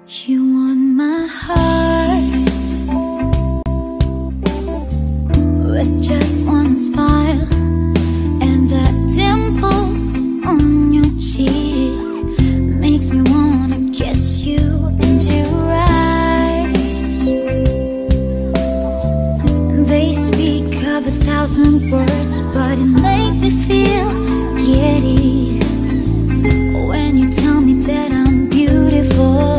You won my heart with just one smile, and that dimple on your cheek makes me wanna kiss you into your eyes. They speak of 1,000 words, but it makes me feel giddy when you tell me that I'm beautiful.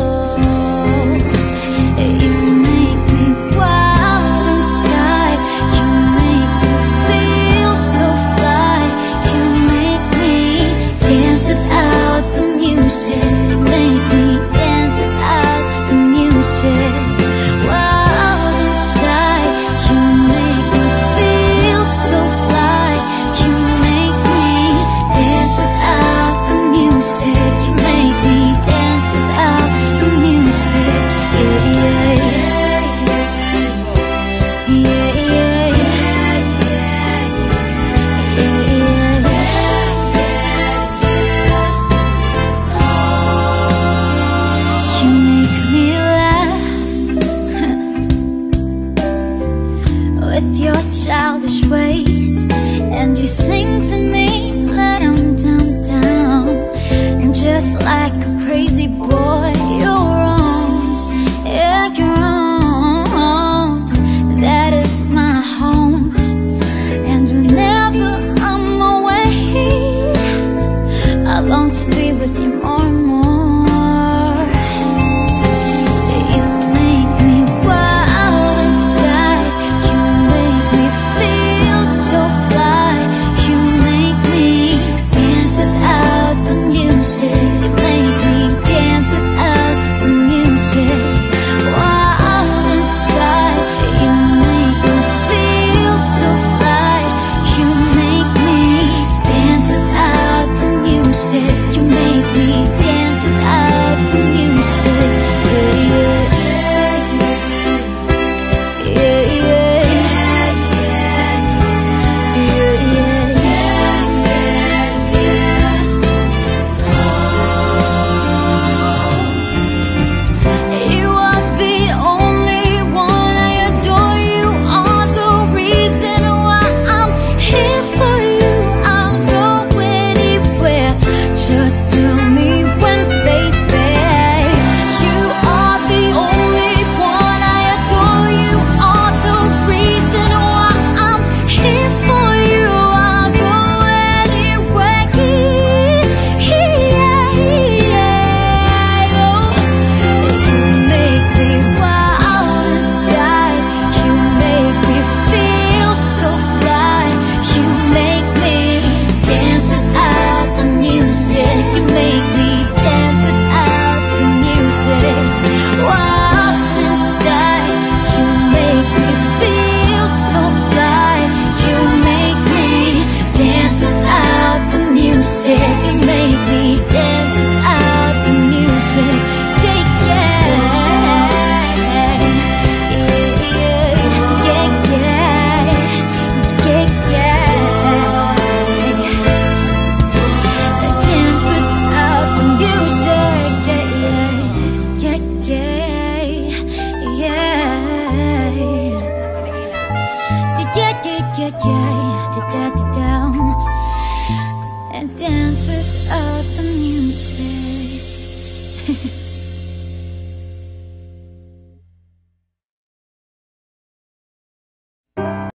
With your childish ways, and you sing to me that I'm down, down. And just like a crazy boy,